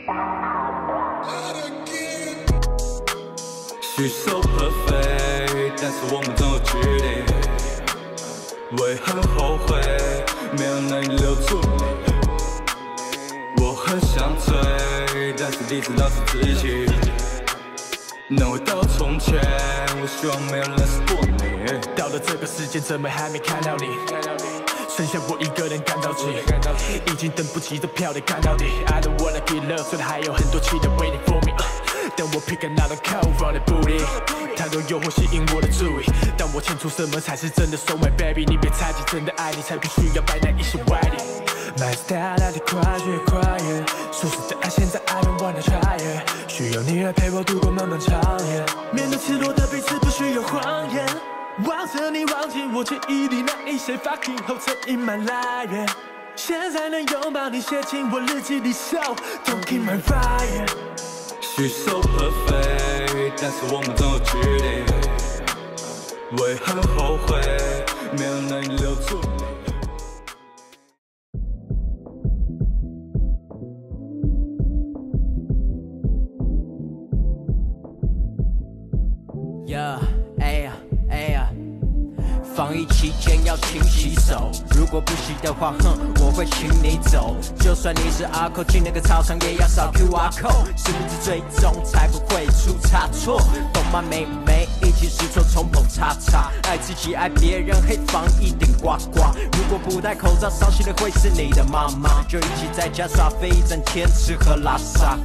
She's so perfect， 但是我们总有距离。为何后悔没有能留住你？我很想醉，但是理智老是自己。能回到从前，我希望没有人识破你。 到了这个时间，怎么还没看到你？剩下我一个人感到急，已经等不及的票得看到底。I don't wanna get love， 虽然还有很多期待 waiting for me。但我 pick another call from the booty， 太多诱惑吸引我的注意。当我清楚什么才是真的 ，So my baby， 你别猜忌，真的爱你才不需要摆烂一些歪理。My style 让你跨越跨越，舒适的爱现在 I don't wanna try it， 需要你来陪我度过漫漫长夜。面对赤裸的彼此，不需要谎言。望着你，忘记我记忆里那一些 fucking 后尘隐瞒来源。现在能拥抱你，写进我日记里 ，So don't keep my fire。She's so perfect， 但是我们总有距离。为何后悔没有能留住你？ 防疫期间要勤洗手，如果不洗的话，我会请你走。就算你是阿扣，进那个操场也要扫 QR code， 是不是最终才不会出差错？懂吗，妹妹？一起试错，冲捧叉叉，爱自己爱别人，黑防疫顶呱呱。如果不戴口罩，伤心的会是你的妈妈。就一起在家耍废一整天，吃喝拉撒。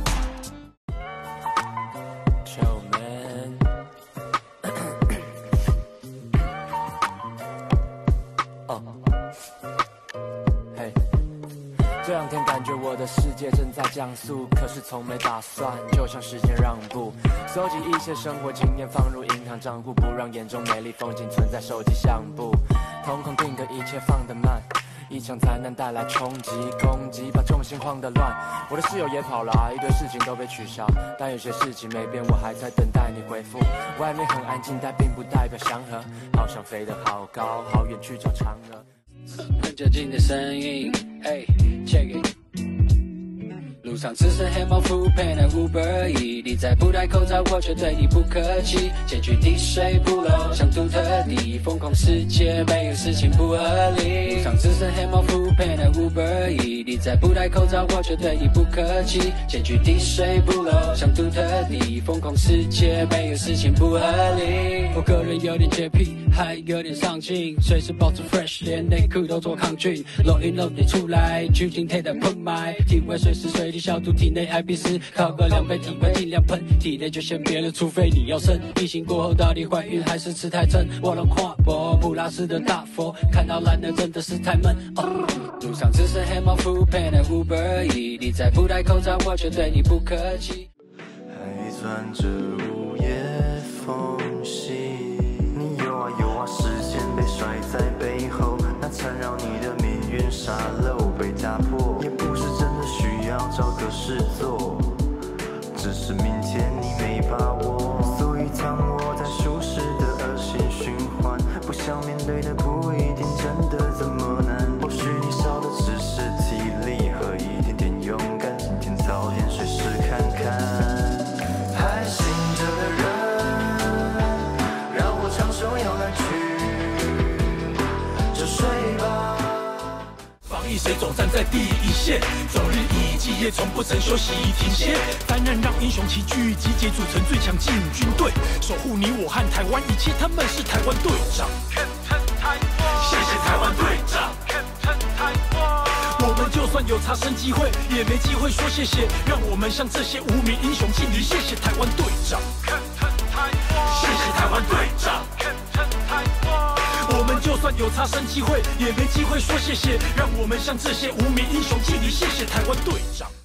这两天感觉我的世界正在降速，可是从没打算，就像时间让步，搜集一些生活经验放入银行账户，不让眼中美丽风景存在手机相簿，瞳孔定格，一切放得慢。 一场灾难带来冲击、攻击，把重心晃得乱。我的室友也跑了，一堆事情都被取消，但有些事情没变，我还在等待你回复。外面很安静，但并不代表祥和。好想飞得好高，好远去找嫦娥。 很接近的声音，哎 ，check it。 路上只剩黑猫腹配的 Uber E， 你再不戴口罩，我却对你不客气。检举滴水不漏，像杜特地，疯狂世界没有事情不合理。路上只剩黑猫腹配的 Uber E， 你再不戴口罩，我却对你不客气。检举滴水不漏，像杜特地，疯狂世界没有事情不合理。我个人有点洁癖，还有点上进，随时保持 fresh， 连内裤都做抗菌。漏一漏得出来，酒精贴的喷麦，体味随时随地。 消毒体内艾比斯，靠个2杯体温尽量喷，体内就先别了，除非你要生。疫情过后到底怀孕还是吃太撑？我能跨博普拉斯的大佛，看到烂的真的是太闷。路上只剩黑猫腹配的 Uber E， 你再不戴口罩，我却对你不客气。 还攥着午夜缝隙，你游啊游啊，视线被甩在背后，那缠绕你的命运沙漏被打破，也不是真的需要找个事做，只是明天你没把握，所以当我在舒适的恶性循环，不想面对的不一定真的这么难，或许你少的只是体力和一点点勇敢，今天早点睡试看看。还醒着的人，让我唱首摇篮曲，就睡吧。 防疫谁总站在第一线，终日以继夜，从不曾休息停歇。担任让英雄齐聚集结，组成最强劲军队，守护你我和台湾一切。他们是台湾队长，谢谢台湾队长。我们就算有查生机会，也没机会说谢谢。让我们向这些无名英雄敬礼，谢谢台湾队长，谢谢台湾队长。 我们就算有查生机会，也没机会说谢谢。让我们向这些无名英雄敬礼，谢谢台湾队长。